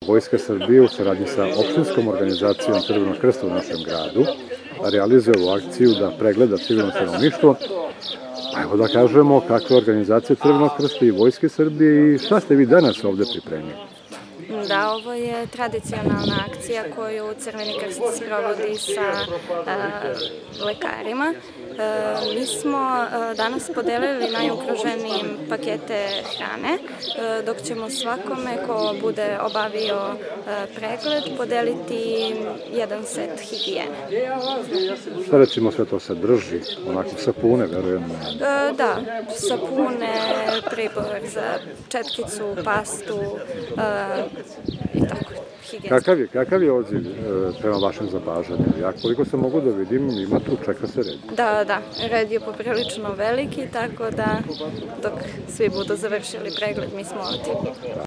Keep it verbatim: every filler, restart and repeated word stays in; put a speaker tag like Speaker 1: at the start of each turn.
Speaker 1: Vojska Srbije u saradnji sa opštinskom organizacijom Crvenog krsta u našem gradu realizuje ovu akciju da pregleda civilno stanovništvo. Pa evo da kažemo kakve organizacije Crvenog krsta i Vojske Srbije i šta ste vi danas ovde pripremili?
Speaker 2: Da, ovo je tradicionalna akcija koju Crveni krst sprovodi sa uh, lekarima. Uh, mi smo uh, danas podelili najugroženijim pakete hrane, uh, dok ćemo svakome ko bude obavio uh, pregled podeliti jedan set higijene.
Speaker 1: Šta recimo sve to sadrži? Onako sapune, verujem?
Speaker 2: Uh, da, sapune, pribor za četkicu, pastu, uh, i tako, higijenski.
Speaker 1: Kakav je, kakav je odziv e, prema vašem zapažanju? Ja koliko se mogu da vidim, ima tu, čeka se red.
Speaker 2: Da, da, red je poprilično veliki, tako da dok svi budu završili pregled, mi smo otišli.